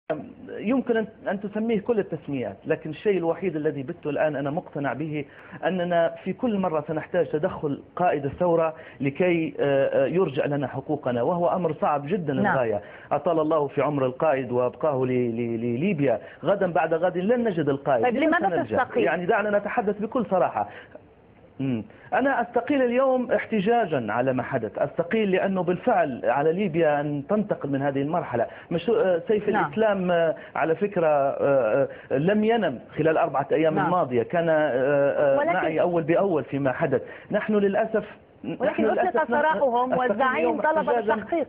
يمكن أن تسميه كل التسميات، لكن الشيء الوحيد الذي بته الآن أنا مقتنع به أننا في كل مرة سنحتاج تدخل قائد الثورة لكي يرجع لنا حقوقنا، وهو أمر صعب جدا للغاية. أطال الله في عمر القائد وأبقاه لليبيا، غدا بعد غد لن نجد القائد. طيب لماذا تستقيل؟ يعني دعنا نتحدث بكل صراحة. أنا أستقيل اليوم احتجاجا على ما حدث، أستقيل لأنه بالفعل على ليبيا أن تنتقل من هذه المرحلة. سيف الإسلام على فكرة لم ينم خلال 4 أيام الماضية، كان معي أول بأول فيما حدث. نحن للأسف ولكن أطلق سراحهم والزعيم طلب التحقيق.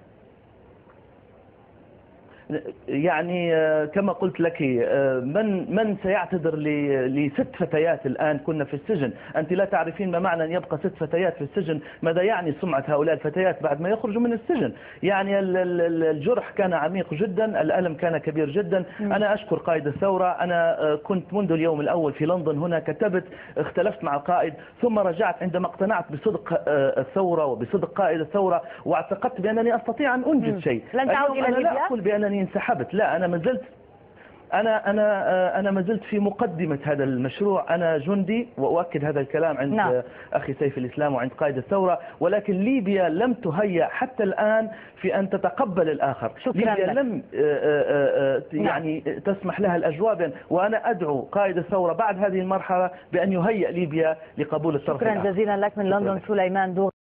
يعني كما قلت لك، من سيعتذر ل6 فتيات الآن كنا في السجن؟ أنت لا تعرفين ما معنى أن يبقى 6 فتيات في السجن، ماذا يعني سمعة هؤلاء الفتيات بعد ما يخرجوا من السجن. يعني الجرح كان عميق جدا، الألم كان كبير جدا. أنا أشكر قائد الثورة، أنا كنت منذ اليوم الأول في لندن هنا، كتبت، اختلفت مع القائد، ثم رجعت عندما اقتنعت بصدق الثورة وبصدق قائد الثورة، واعتقدت بأنني أستطيع أن أنجز شيء. لن تعود إلى ليبيا؟ لا أقول بأنني انسحبت، لا، أنا ما زلت في مقدمة هذا المشروع. أنا جندي، وأؤكد هذا الكلام عند أخي سيف الإسلام وعند قائد الثورة، ولكن ليبيا لم تهيأ حتى الآن في أن تتقبل الآخر. ليبيا لم يعني تسمح لها الأجواء، وأنا أدعو قائد الثورة بعد هذه المرحلة بأن يهيئ ليبيا لقبول الطرف الآخر. شكرا جزيلا لك من لندن سليمان دوغ.